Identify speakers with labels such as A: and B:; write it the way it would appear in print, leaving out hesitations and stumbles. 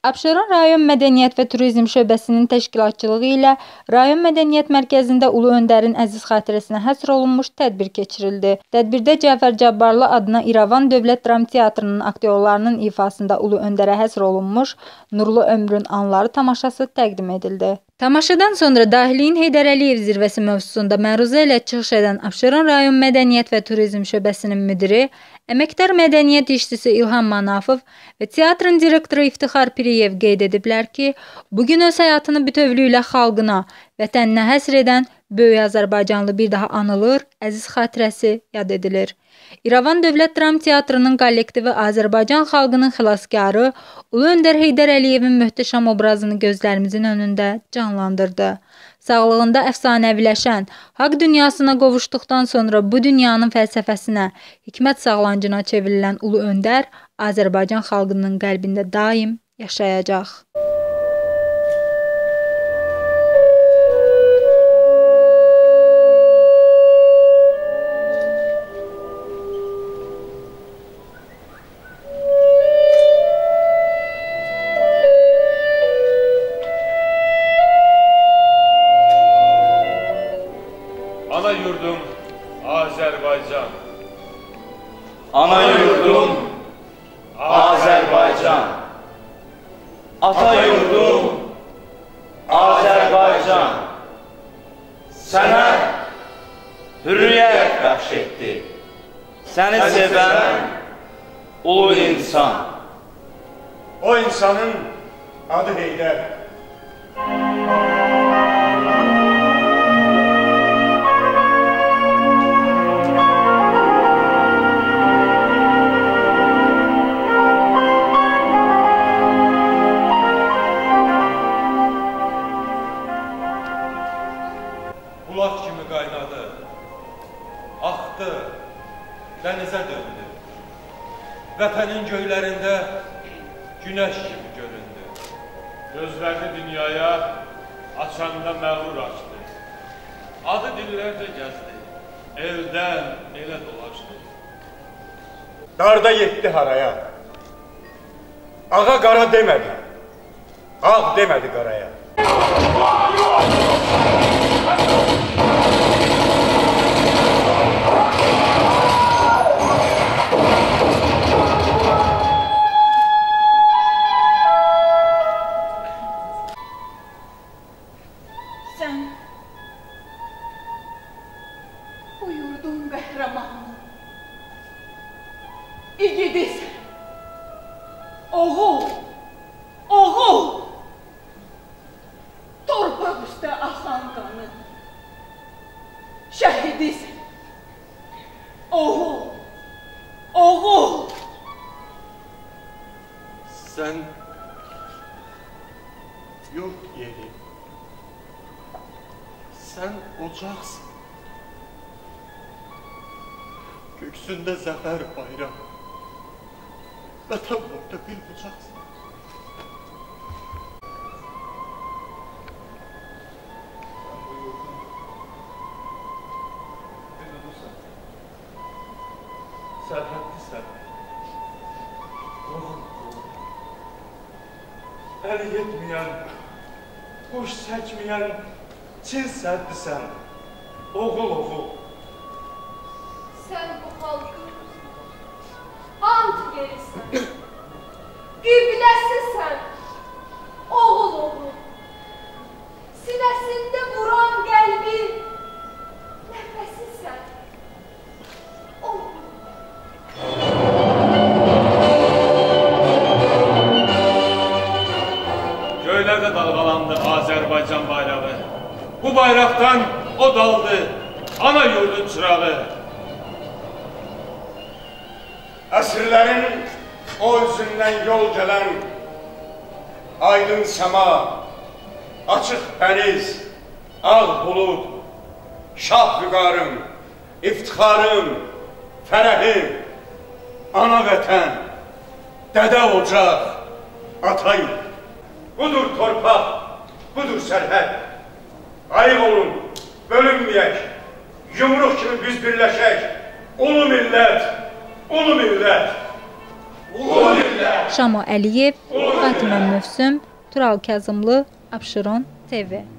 A: Abşeron rayon Mədəniyyət və Turizm şöbəsinin təşkilatçılığı ilə rayon Mədəniyyət Mərkəzində Ulu Öndərin əziz xatirəsinə həsr olunmuş tədbir keçirildi. Tədbirdə Cəfər Cabbarlı adına İrəvan Dövlət Dram Teatrının aktyorlarının ifasında Ulu Öndərə həsr olunmuş Nurlu Ömrün Anları tamaşası təqdim edildi. Tamaşadan sonra Dahiliyin Heydər Əliyev zirvəsi mövzusunda məruzə ilə çıxış edən Abşeron rayon Mədəniyyət və Turizm şöbəsinin müdiri, əməkdar mədəniyyət işçisi İlham Manafov və teatrın direktoru İftixar Piriyev qeyd ediblər ki, bugün öz həyatını bütövlüklə xalqına, vətəninə həsr edən böyük Azərbaycanlı bir daha anılır, əziz xatirəsi yad edilir. İrəvan Dövlət Dram Teatrının kollektivi Azərbaycan xalqının xilaskarı Ulu Öndər Heydər Əliyevin möhtəşəm obrazını gözlərimizin önündə canlandırdı. Sağlığında əfsanəviləşən, haqq dünyasına qovuşduqdan sonra bu dünyanın fəlsəfəsinə, hikmət sağlancına çevrilən Ulu Öndər Azərbaycan xalqının qəlbində daim yaşayacaq.
B: Ana yurdum Azərbaycan.
C: Ana yurdum Azərbaycan. Ata yurdum Azərbaycan. Sənə hürriyyət bəxş etdi. Səni sevən ulu insan.
B: O insanın adı Heydər. Bulaq kimi qaynadı, axdı, dənizə döndü. Vətənin göylərində günəş kimi göründü. Gözlərini dünyaya açanda məğrur açdı. Adı dillərcə gəzdi, eldən elə dolaşdı. Darda yetdi haraya, ağa qara demədi, ağ demədi qaraya.
D: Sən bu yurdun qəhrəmanı, igidisən, oğul, oğul, torpaq üstə axan qanı, şəhidisən, oğul, oğul.
B: Sən yox yeri, sən ocaqsın. Göksündə zəfər bayraq, vətən boyda bir bucaqsın. Sən bu yurdun hüdudusan, sərhədlisən, oğul, əli yetməyən, quş çəkməyən, Çin sərdisən, oğul, oğul.
D: Sən bu xalqın ant verirsən, qibləsisən, oğul, oğul. Sinəsində vuran qəlbi, nəfəsisən, oğul.
B: Göylərdə dalğalandı Azərbaycan bayrağı. Bu bayraqdan o daldı, ana yurdun çırağı. Əsrlərin o üzündən yol gələn aydın səma, açıq dəniz, ağ bulud, şah vüqarım, iftixarım, fərəhim, ana vətən, dədə ocaq, ata yurt. Budur torpaq, budur sərhəd. Ayıq olun, bölünməyək, yumruq kimi biz birləşək. Ulu millət, ulu millət.
A: Şamo Əliyev, Fatimə Mövsüm, Tural Kazımlı, Abşeron TV.